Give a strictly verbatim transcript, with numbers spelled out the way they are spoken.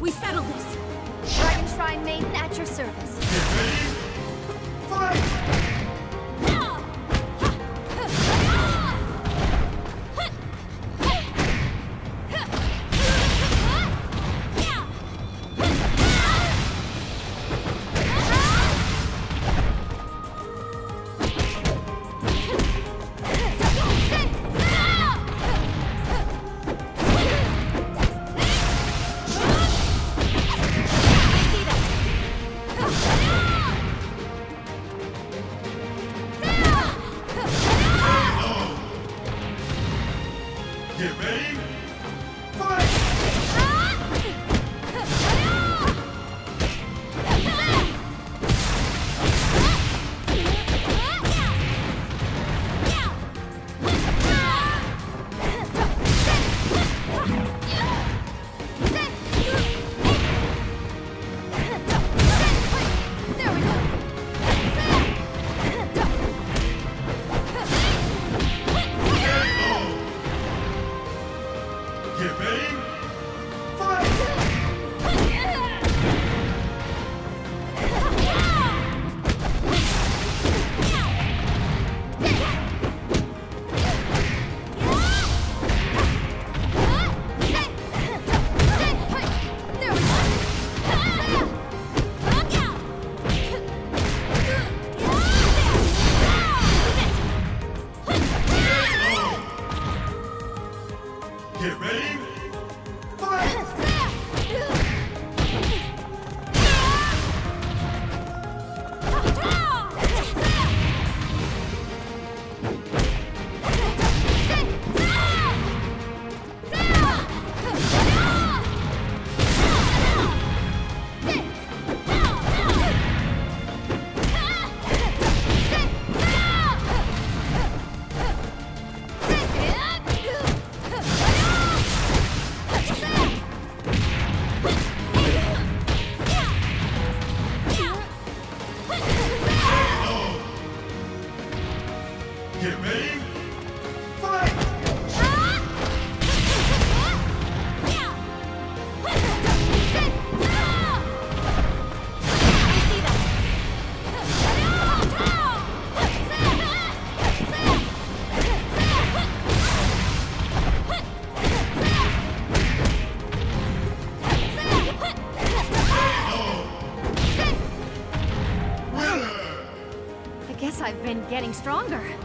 We settle this. Dragon Shrine Maiden at your service. Get ready. Fight! Get ready. Fight! Get ready. Fight! Get ready. Fight! Get ready. Fight! I guess I've been getting stronger.